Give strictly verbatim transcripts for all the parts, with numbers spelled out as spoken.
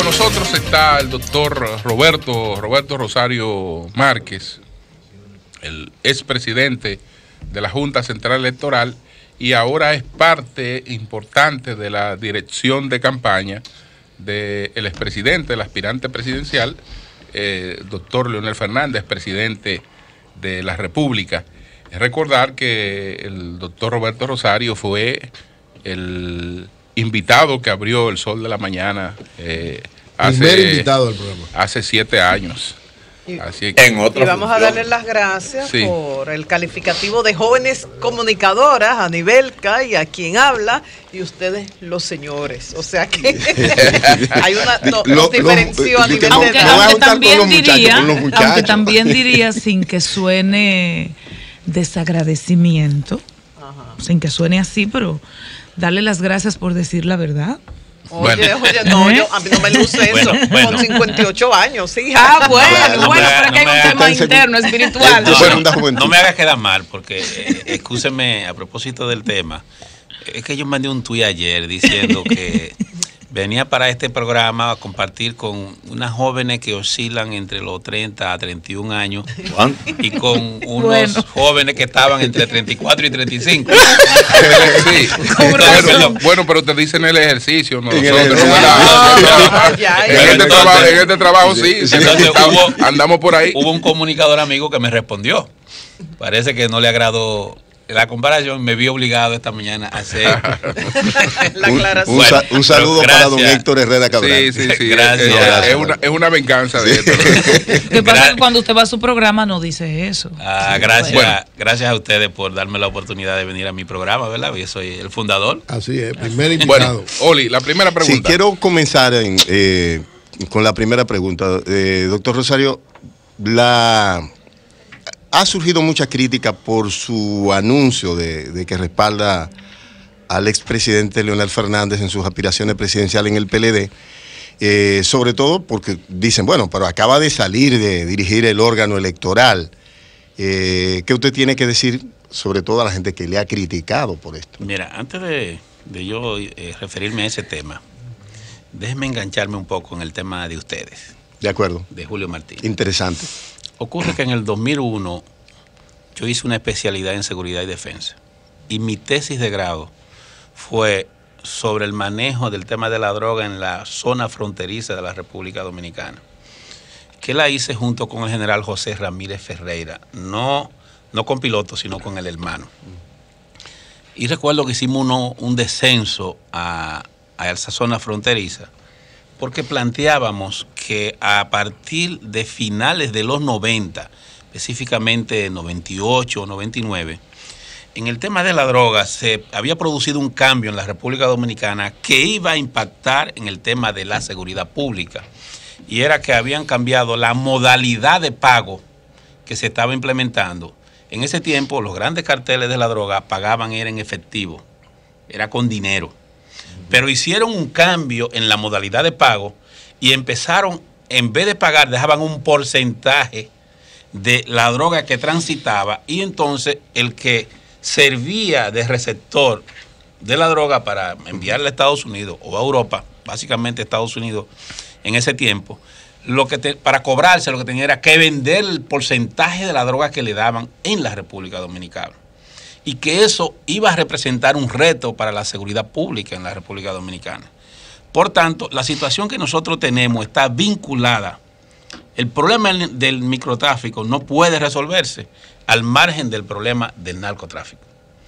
con nosotros está el doctor Roberto, Roberto Rosario Márquez, el expresidente de la Junta Central Electoral y ahora es parte importante de la dirección de campaña del expresidente, el aspirante presidencial, eh, doctor Leonel Fernández, presidente de la República. Es recordar que el doctor Roberto Rosario fue el invitado que abrió El Sol de la Mañana eh, hace, invitado al programa. hace siete años. Y, Así que, en otra y vamos función. a darle las gracias sí. por el calificativo de jóvenes comunicadoras a Nivelca y a quien habla, y ustedes los señores. O sea que hay una no, lo, los diferenció a nivel aunque, de edad. Aunque también, diría, aunque también diría, sin que suene desagradecimiento, Ajá. sin que suene así, pero darle las gracias por decir la verdad. Oye, bueno. oye, no, yo, a mí no me luce eso, bueno, bueno. con cincuenta y ocho años, sí. Ah, bueno, no bueno, pero que no hay un tema interno, espiritual. No, no, no me hagas quedar mal, porque, eh, excúseme, a propósito del tema, es que yo mandé un tuit ayer diciendo que venía para este programa a compartir con unas jóvenes que oscilan entre los treinta a treinta y un años y con unos bueno. jóvenes que estaban entre treinta y cuatro y treinta y cinco. Sí. Bueno, bueno, pero te dicen el ejercicio, ¿no? Nosotros, en, el no, no, no, ya, en, este trabajo, en este trabajo sí, sí entonces, hubo, andamos por ahí. Hubo un comunicador amigo que me respondió. Parece que no le agradó la comparación, me vi obligado esta mañana a hacer la aclaración. Un, un, un saludo para don Héctor Herrera Cabral. Sí, sí, sí. Gracias. Es, es, es, una, es una venganza de esto. Lo que pasa es que cuando usted va a su programa no dice eso. Ah, gracias, bueno. gracias a ustedes por darme la oportunidad de venir a mi programa, ¿verdad? Yo soy el fundador. Así es, primer invitado. Bueno, Oli, la primera pregunta. Sí, quiero comenzar en, eh, con la primera pregunta. Eh, doctor Rosario, la... ha surgido mucha crítica por su anuncio de, de que respalda al expresidente Leonel Fernández en sus aspiraciones presidenciales en el P L D, eh, sobre todo porque dicen, bueno, pero acaba de salir de dirigir el órgano electoral. Eh, ¿Qué usted tiene que decir sobre todo a la gente que le ha criticado por esto? Mira, antes de, de yo eh, referirme a ese tema, déjenme engancharme un poco en el tema de ustedes. De acuerdo. De Julio Martínez. Interesante. Ocurre que en el dos mil uno yo hice una especialidad en seguridad y defensa y mi tesis de grado fue sobre el manejo del tema de la droga en la zona fronteriza de la República Dominicana, que la hice junto con el general José Ramírez Ferreira, no, no con piloto, sino con el hermano. Y recuerdo que hicimos uno, un descenso a, a esa zona fronteriza, porque planteábamos que a partir de finales de los noventa, específicamente noventa y ocho o noventa y nueve, en el tema de la droga se había producido un cambio en la República Dominicana que iba a impactar en el tema de la seguridad pública. Y era que habían cambiado la modalidad de pago que se estaba implementando. En ese tiempo los grandes carteles de la droga pagaban era en efectivo, era con dinero. Pero hicieron un cambio en la modalidad de pago y empezaron, en vez de pagar, dejaban un porcentaje de la droga que transitaba y entonces el que servía de receptor de la droga para enviarla a Estados Unidos o a Europa, básicamente a Estados Unidos en ese tiempo, lo que te, para cobrarse lo que tenía era que vender el porcentaje de la droga que le daban en la República Dominicana. Y que eso iba a representar un reto para la seguridad pública en la República Dominicana. Por tanto, la situación que nosotros tenemos está vinculada. El problema del microtráfico no puede resolverse al margen del problema del narcotráfico.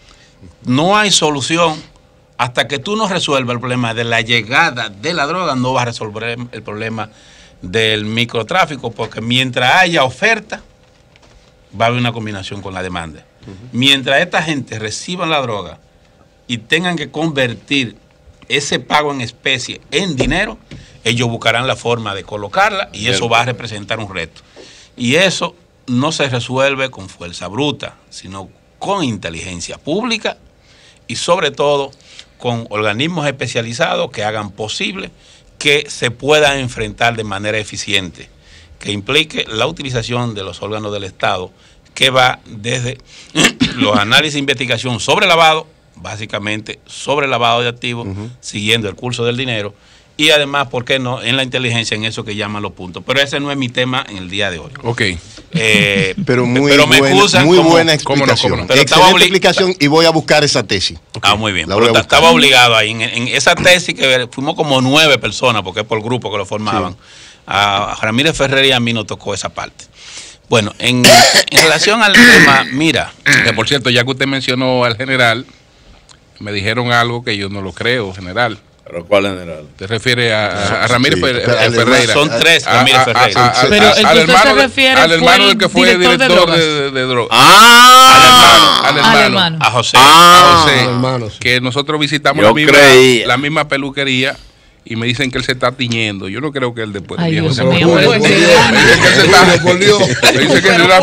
No hay solución hasta que tú no resuelvas el problema de la llegada de la droga, no vas a resolver el problema del microtráfico, porque mientras haya oferta, va a haber una combinación con la demanda. Mientras esta gente reciba la droga y tengan que convertir ese pago en especie en dinero, ellos buscarán la forma de colocarla y eso va a representar un reto. Y eso no se resuelve con fuerza bruta, sino con inteligencia pública y sobre todo con organismos especializados que hagan posible que se puedan enfrentar de manera eficiente, que implique la utilización de los órganos del Estado, que va desde los análisis de investigación sobre lavado, básicamente sobre lavado de activos, uh-huh. siguiendo el curso del dinero, y además, ¿por qué no?, en la inteligencia, en eso que llaman los puntos. Pero ese no es mi tema en el día de hoy. Ok. Eh, pero muy, pero me buena, excusan muy como, buena explicación. ¿cómo no? Pero excelente explicación y voy a buscar esa tesis. Ah, muy bien. Pero estaba obligado ahí. En, en esa tesis que fuimos como nueve personas, porque es por grupo que lo formaban. Sí. A Ramírez Ferrer y a mí nos tocó esa parte. Bueno, en, en relación al tema, mira. Que por cierto, ya que usted mencionó al general, me dijeron algo que yo no lo creo, general. ¿Pero cuál general? ¿Te refiere a, a, a Ramírez sí, Ferreira? Son tres Ramírez Ferreira. Pero el que usted se refiere al hermano del que fue director de, de drogas. Ah, al hermano, al hermano. A José. Ah, a José. Hermano, sí. Que nosotros visitamos la misma, la misma peluquería. Y me dicen que él se está tiñendo. Yo no creo que él después de viejo se está tiñendo. Me dicen que él se está. Me dicen que la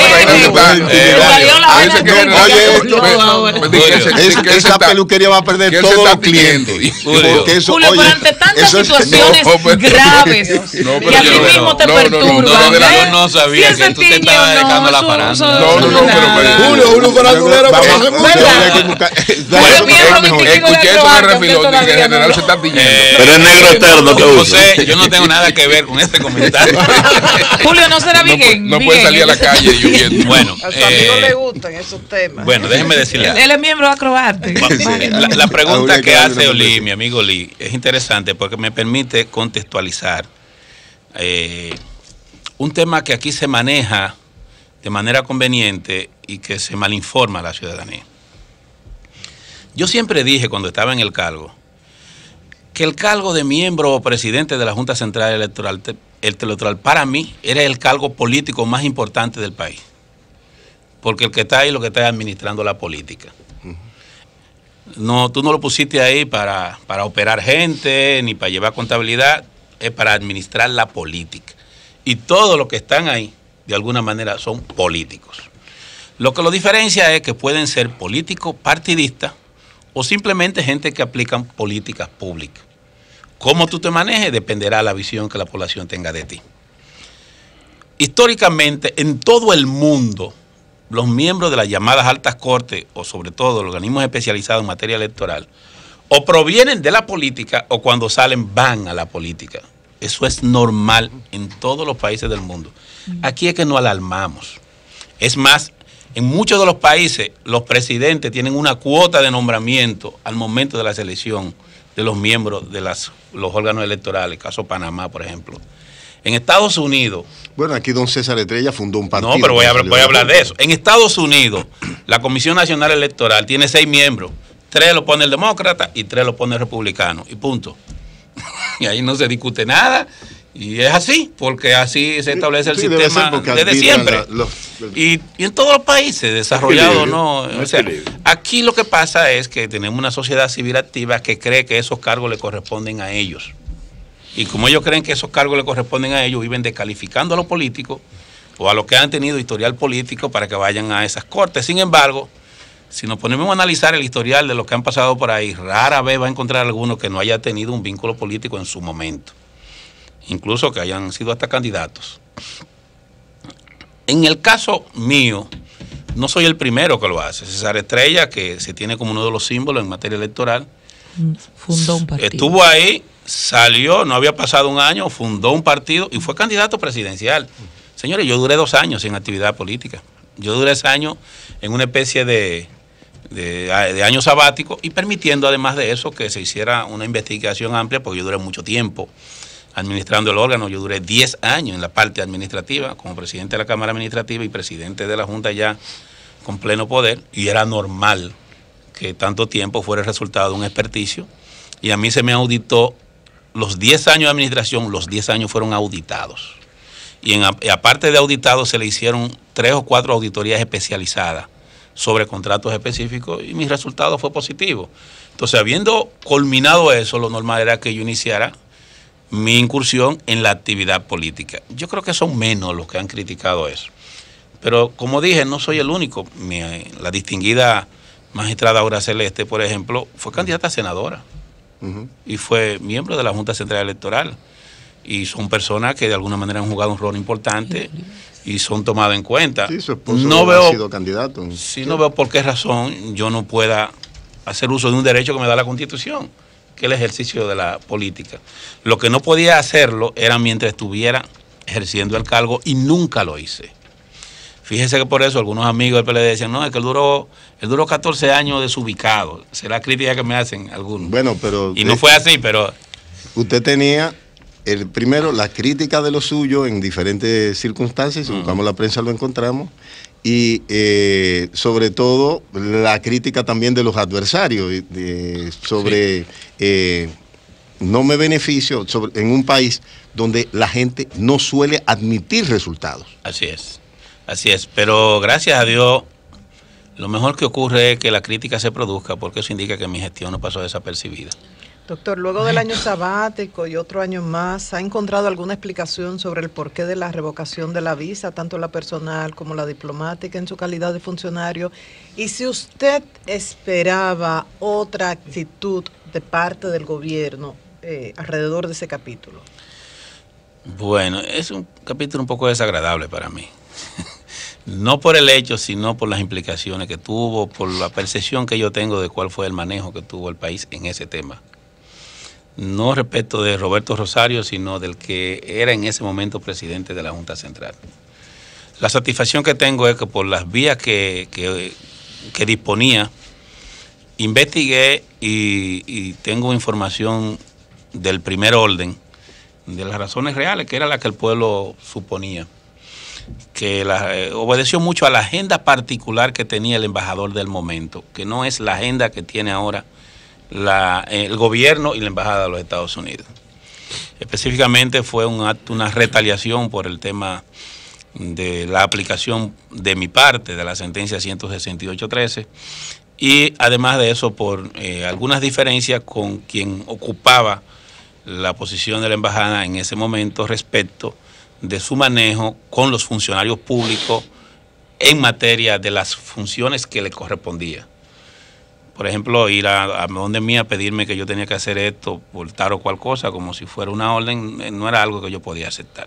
se está. Esa peluquería va a perder todos los clientes. Julio, pero ante tantas situaciones graves que a ti mismo te perturban. Yo no sabía que tú te estabas dejando la farándula. No, no, no, pero Julio, uno farandulero para hacer mucho. Escuché eso en el refilón que el general se está tiñendo. Pero es negro eterno que José, yo no tengo nada que ver con este comentario. Julio, no será bien. No, no puede salir a la calle lloviendo. Bueno, a su amigo le gustan esos temas. Bueno, déjeme decirle. Él, él es miembro de Acrobate. La, la pregunta que hace Oli, mi amigo Lee, es interesante porque me permite contextualizar eh, un tema que aquí se maneja de manera conveniente y que se malinforma a la ciudadanía. Yo siempre dije cuando estaba en el cargo que el cargo de miembro o presidente de la Junta Central Electoral, el electoral para mí era el cargo político más importante del país. Porque el que está ahí lo que está administrando la política. No, tú no lo pusiste ahí para, para operar gente, ni para llevar contabilidad, es para administrar la política. Y todos los que están ahí, de alguna manera, son políticos. Lo que lo diferencia es que pueden ser políticos partidistas, o simplemente gente que aplican políticas públicas. Cómo tú te manejes dependerá de la visión que la población tenga de ti. Históricamente, en todo el mundo, los miembros de las llamadas altas cortes, o sobre todo los organismos especializados en materia electoral, o provienen de la política, o cuando salen van a la política. Eso es normal en todos los países del mundo. Aquí es que nos alarmamos. Es más, en muchos de los países, los presidentes tienen una cuota de nombramiento al momento de la selección de los miembros de las, los órganos electorales, caso Panamá, por ejemplo. En Estados Unidos... Bueno, aquí don César Estrella fundó un partido. No, pero voy a, voy a hablar de eso. En Estados Unidos, la Comisión Nacional Electoral tiene seis miembros. Tres lo pone el demócrata y tres lo pone el republicano. Y punto. Y ahí no se discute nada. Y es así, porque así se establece el sí, sistema desde siempre. La, los, los, y, y en todos los países desarrollados, ¿no? no o sea, aquí lo que pasa es que tenemos una sociedad civil activa que cree que esos cargos le corresponden a ellos. Y como ellos creen que esos cargos le corresponden a ellos, viven descalificando a los políticos o a los que han tenido historial político para que vayan a esas cortes. Sin embargo, si nos ponemos a analizar el historial de los que han pasado por ahí, rara vez va a encontrar alguno que no haya tenido un vínculo político en su momento. Incluso que hayan sido hasta candidatos. En el caso mío, no soy el primero que lo hace. César Estrella, que se tiene como uno de los símbolos en materia electoral, fundó un partido. Estuvo ahí, salió, no había pasado un año, fundó un partido y fue candidato presidencial. Señores, yo duré dos años en actividad política. Yo duré ese año en una especie de, de, de año sabático y permitiendo además de eso que se hiciera una investigación amplia, porque yo duré mucho tiempo administrando el órgano. Yo duré diez años en la parte administrativa como presidente de la Cámara Administrativa y presidente de la Junta ya con pleno poder, y era normal que tanto tiempo fuera el resultado de un experticio, y a mí se me auditó los diez años de administración, los diez años fueron auditados, y, en, y aparte de auditados se le hicieron tres o cuatro auditorías especializadas sobre contratos específicos y mi resultado fue positivo. Entonces, habiendo culminado eso, lo normal era que yo iniciara mi incursión en la actividad política. Yo creo que son menos los que han criticado eso. Pero como dije, no soy el único. Mi, la distinguida magistrada Aura Celeste, por ejemplo, fue candidata a senadora uh-huh. y fue miembro de la Junta Central Electoral. Y son personas que de alguna manera han jugado un rol importante y son tomadas en cuenta. Sí, su esposo no veo, ha sido candidato. Sí, no veo por qué razón yo no pueda hacer uso de un derecho que me da la Constitución. que el ejercicio de la política. Lo que no podía hacerlo era mientras estuviera ejerciendo el cargo y nunca lo hice. Fíjese que por eso algunos amigos del P L D decían, no, es que él duró, él duró catorce años desubicado. Será crítica que me hacen algunos. Bueno, pero... Y no fue así, pero... Usted tenía, el primero, la crítica de lo suyo en diferentes circunstancias, si uh-huh. buscamos la prensa lo encontramos, y eh, sobre todo la crítica también de los adversarios, de, sobre sí. eh, no me beneficio sobre, en un país donde la gente no suele admitir resultados. Así es. Así es, pero gracias a Dios, lo mejor que ocurre es que la crítica se produzca, porque eso indica que mi gestión no pasó desapercibida. Doctor, luego del año sabático y otro año más, ¿ha encontrado alguna explicación sobre el porqué de la revocación de la visa, tanto la personal como la diplomática, en su calidad de funcionario? Y si usted esperaba otra actitud de parte del gobierno eh, alrededor de ese capítulo. Bueno, es un capítulo un poco desagradable para mí. No por el hecho, sino por las implicaciones que tuvo, por la percepción que yo tengo de cuál fue el manejo que tuvo el país en ese tema. No respecto de Roberto Rosario, sino del que era en ese momento presidente de la Junta Central. La satisfacción que tengo es que por las vías que, que, que disponía, investigué y, y tengo información del primer orden, de las razones reales, que era la que el pueblo suponía. Que la, eh, obedeció mucho a la agenda particular que tenía el embajador del momento, que no es la agenda que tiene ahora la, el gobierno y la embajada de los Estados Unidos. Específicamente fue un acto, una retaliación por el tema de la aplicación de mi parte de la sentencia ciento sesenta y ocho trece y además de eso por eh, algunas diferencias con quien ocupaba la posición de la embajada en ese momento respecto de su manejo con los funcionarios públicos en materia de las funciones que le correspondía. Por ejemplo, ir a, a donde mí a pedirme que yo tenía que hacer esto por tal o cual cosa, como si fuera una orden, no era algo que yo podía aceptar.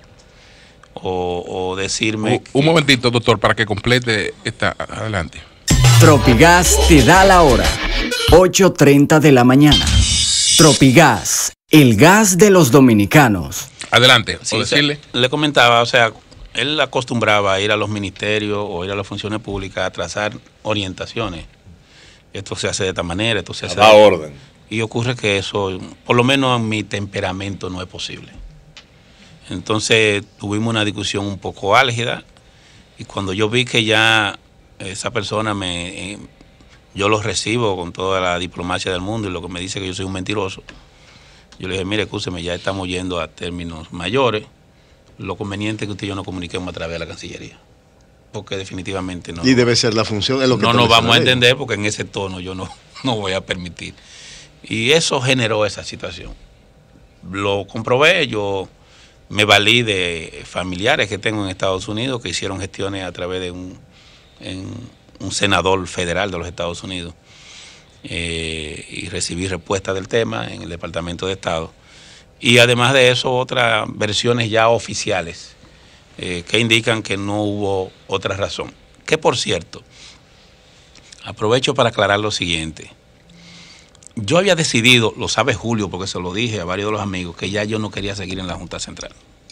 O, o decirme... Un, que... un momentito, doctor, para que complete esta... Adelante. Tropigas te da la hora. ocho treinta de la mañana. Tropigas, el gas de los dominicanos. Adelante, sí, decirle. O sea, le comentaba, o sea, él acostumbraba a ir a los ministerios o ir a las funciones públicas a trazar orientaciones. Esto se hace de esta manera, esto se hace a de orden. Y ocurre que eso, por lo menos en mi temperamento, no es posible. Entonces tuvimos una discusión un poco álgida y cuando yo vi que ya esa persona me, eh, yo lo recibo con toda la diplomacia del mundo y lo que me dice que yo soy un mentiroso. Yo le dije, mire, escúcheme, ya estamos yendo a términos mayores. Lo conveniente es que usted y yo nos comuniquemos a través de la Cancillería. Porque definitivamente no. Y debe ser la función, es lo que no nos vamos a entender, porque en ese tono yo no, no voy a permitir. Y eso generó esa situación. Lo comprobé, yo me valí de familiares que tengo en Estados Unidos que hicieron gestiones a través de un, en, un senador federal de los Estados Unidos. Eh, y recibí respuesta del tema en el Departamento de Estado. Y además de eso, otras versiones ya oficiales eh, que indican que no hubo otra razón. Que por cierto, aprovecho para aclarar lo siguiente. Yo había decidido, lo sabe Julio, porque se lo dije a varios de los amigos, que ya yo no quería seguir en la Junta Central.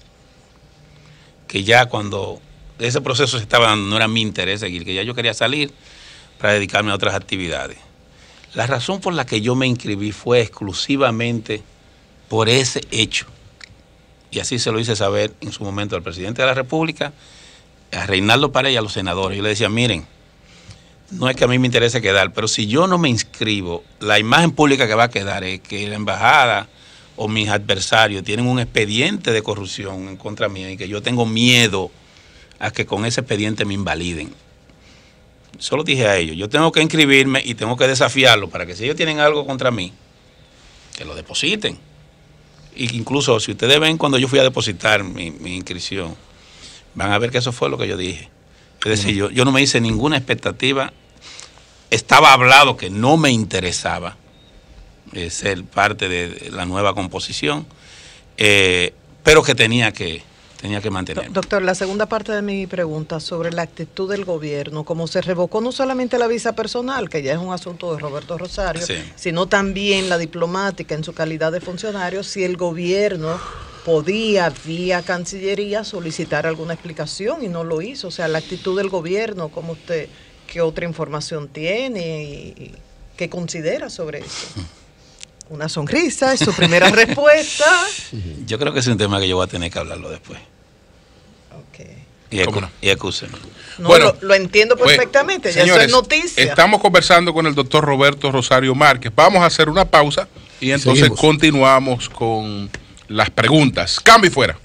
Que ya cuando ese proceso se estaba dando, no era mi interés seguir, que ya yo quería salir para dedicarme a otras actividades. La razón por la que yo me inscribí fue exclusivamente por ese hecho. Y así se lo hice saber en su momento al presidente de la República, a Reinaldo Pared y a los senadores. Yo le decía, miren, no es que a mí me interese quedar, pero si yo no me inscribo, la imagen pública que va a quedar es que la embajada o mis adversarios tienen un expediente de corrupción en contra mía y que yo tengo miedo a que con ese expediente me invaliden. Solo dije a ellos, yo tengo que inscribirme y tengo que desafiarlo para que si ellos tienen algo contra mí, que lo depositen. Y incluso si ustedes ven cuando yo fui a depositar mi, mi inscripción, van a ver que eso fue lo que yo dije. Es decir, yo, yo no me hice ninguna expectativa, estaba hablado que no me interesaba eh, ser parte de la nueva composición, eh, pero que tenía que, tenía que mantenerme. Doctor, la segunda parte de mi pregunta sobre la actitud del gobierno, como se revocó no solamente la visa personal, que ya es un asunto de Roberto Rosario, sí, sino también la diplomática en su calidad de funcionario, si el gobierno podía vía Cancillería solicitar alguna explicación y no lo hizo. O sea, la actitud del gobierno, ¿cómo usted, qué otra información tiene y qué considera sobre eso? Una sonrisa es su primera respuesta. Yo creo que es un tema que yo voy a tener que hablarlo después. Okay. Y, acu no? y acúsenme. No, bueno, lo, lo entiendo perfectamente, pues, ya señores, eso es noticia. Estamos conversando con el doctor Roberto Rosario Márquez. Vamos a hacer una pausa y entonces Seguimos. continuamos con las preguntas. Cambio y fuera.